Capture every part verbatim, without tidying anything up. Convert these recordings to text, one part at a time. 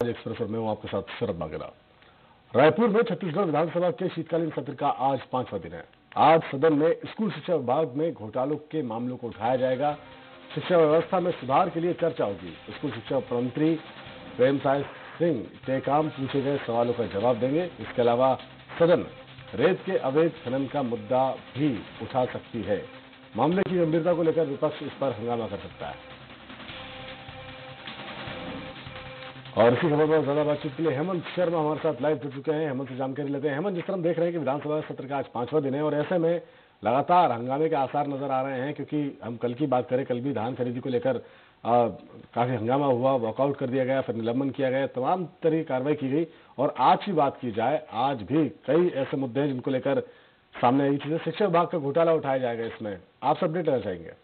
Express और मैं हूं आपके साथ शरद बागेला। रायपुर में छत्तीसगढ़ विधानसभा के शीतकालीन सत्र का आज पांचवा दिन है। आज सदन में स्कूल शिक्षा विभाग में घोटालों के मामलों को उठाया जाएगा। शिक्षा व्यवस्था में सुधार के लिए चर्चा होगी। स्कूल शिक्षा मंत्री प्रेमसाय सिंह टेकाम पूछे गए सवालों का जवाब देंगे। इसके अलावा सदन रेत के अवैध खनन का मुद्दा भी उठा सकती है। मामले की गंभीरता को लेकर विपक्ष इस पर हंगामा कर सकता है। और इसी खबर पर ज्यादा बातचीत के लिए हेमंत शर्मा हमारे साथ लाइव जुड़ चुके हैं। हेमंत से जानकारी लेते हैं। हेमंत, जिस तरह हम देख रहे हैं कि विधानसभा सत्र का आज पांचवा दिन है और ऐसे में लगातार हंगामे के आसार नजर आ रहे हैं, क्योंकि हम कल की बात करें, कल भी धान खरीदी को लेकर काफी हंगामा हुआ, वॉकआउट कर दिया गया, फिर निलंबन किया गया, तमाम तरह की कार्रवाई की गई। और आज की बात की जाए, आज भी कई ऐसे मुद्दे हैं जिनको लेकर सामने आई चीजें। शिक्षा विभाग का घोटाला उठाया जाएगा, इसमें आप अपडेट लेना चाहेंगे?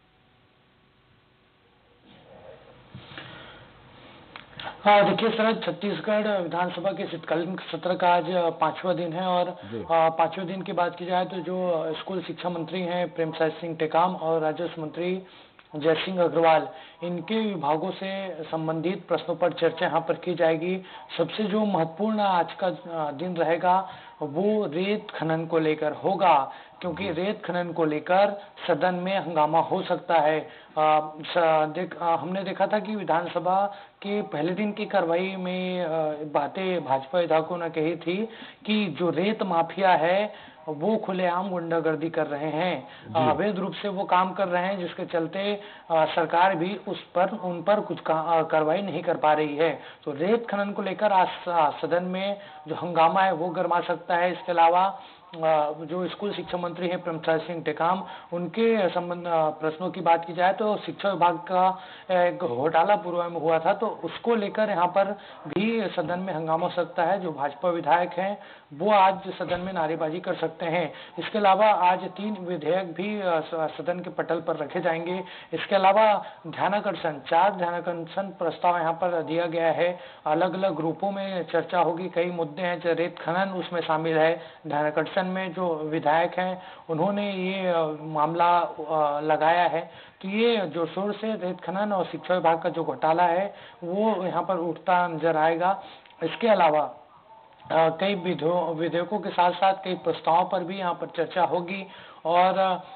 हाँ, देखिए शरद, छत्तीसगढ़ विधानसभा के शीतकालीन सत्र का आज पांचवा दिन है और पांचवें दिन की बात की जाए तो जो स्कूल शिक्षा मंत्री हैं प्रेमसाय सिंह टेकाम और राजस्व मंत्री जयसिंह अग्रवाल, इनके विभागों से संबंधित प्रश्नों पर चर्चा यहाँ पर की जाएगी। सबसे जो महत्वपूर्ण आज का दिन रहेगा वो रेत खनन को लेकर होगा, क्योंकि रेत खनन को लेकर सदन में हंगामा हो सकता है। आ, देख, आ, हमने देखा था कि विधानसभा के पहले दिन की कार्रवाई में बातें भाजपा विधायकों ने कही थी कि जो रेत माफिया है वो खुलेआम गुंडागर्दी कर रहे हैं, अवैध रूप से वो काम कर रहे हैं, जिसके चलते आ, सरकार भी उस पर उन पर कुछ कार्रवाई नहीं कर पा रही है। तो रेत खनन को लेकर आज सदन में जो हंगामा है वो गर्मा सकता है। इसके अलावा जो स्कूल शिक्षा मंत्री हैं प्रेमसाय सिंह टेकाम, उनके संबंध प्रश्नों की बात की जाए तो शिक्षा विभाग का एक घोटाला पूर्व में हुआ था, तो उसको लेकर यहाँ पर भी सदन में हंगामा हो सकता है। जो भाजपा विधायक हैं वो आज सदन में नारेबाजी कर सकते हैं। इसके अलावा आज तीन विधेयक भी सदन के पटल पर रखे जाएंगे। इसके अलावा ध्यानाकर्षण चार ध्यानाकर्षण प्रस्ताव यहाँ पर दिया गया है। अलग अलग ग्रुपों में चर्चा होगी। कई मुद्दे हैं, जैसे रेत खनन उसमें शामिल है। ध्यानाकर्षण में जो विधायक हैं उन्होंने ये मामला लगाया है। तो ये जो जोर से रेत खनन और शिक्षा विभाग का जो घोटाला है वो यहाँ पर उठता नजर आएगा। इसके अलावा आ, कई विधेयकों के साथ साथ कई प्रस्तावों पर भी यहाँ पर चर्चा होगी और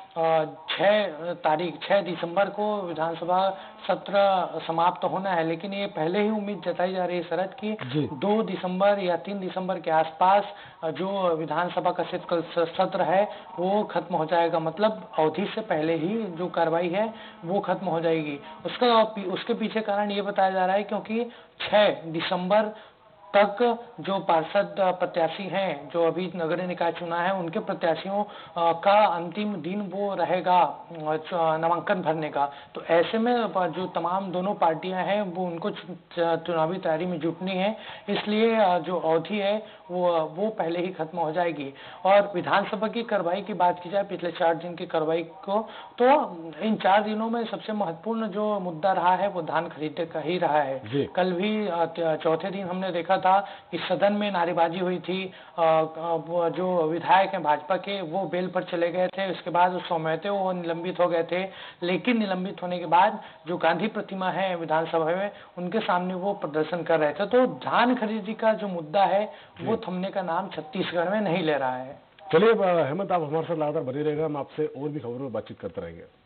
छह तारीख छह दिसंबर को विधानसभा सत्र समाप्त होना है, लेकिन ये पहले ही उम्मीद जताई जा रही है शरद की दो दिसंबर या तीन दिसंबर के आसपास जो विधानसभा का सत्र है वो खत्म हो जाएगा। मतलब अवधि से पहले ही जो कार्रवाई है वो खत्म हो जाएगी। उसका उसके पीछे कारण ये बताया जा रहा है क्योंकि छह दिसंबर तक जो पार्षद प्रत्याशी हैं जो अभी नगरीय निकाय चुना है उनके प्रत्याशियों का अंतिम दिन वो रहेगा नामांकन भरने का। तो ऐसे में जो तमाम दोनों पार्टियां हैं वो उनको चुनावी तैयारी में जुटनी है, इसलिए जो अवधि है वो वो पहले ही खत्म हो जाएगी। और विधानसभा की कार्रवाई की बात की जाए पिछले चार दिन की कार्रवाई को, तो इन चार दिनों में सबसे महत्वपूर्ण जो मुद्दा रहा है वो धान खरीदने का ही रहा है। कल भी चौथे दिन हमने देखा था कि सदन में नारेबाजी हुई थी। जो विधायक हैं भाजपा के वो बेल पर चले गए थे, उसके बाद सौम्यते वो निलंबित हो गए थे। लेकिन निलंबित होने के बाद जो गांधी प्रतिमा है विधानसभा में उनके सामने वो प्रदर्शन कर रहे थे। तो धान खरीदी का जो मुद्दा है वो थमने का नाम छत्तीसगढ़ में नहीं ले रहा है। चलिए हेमंत, आप हमारे साथ लगातार बने रहेगा, हम आपसे और भी खबरों में बातचीत करते रहेंगे।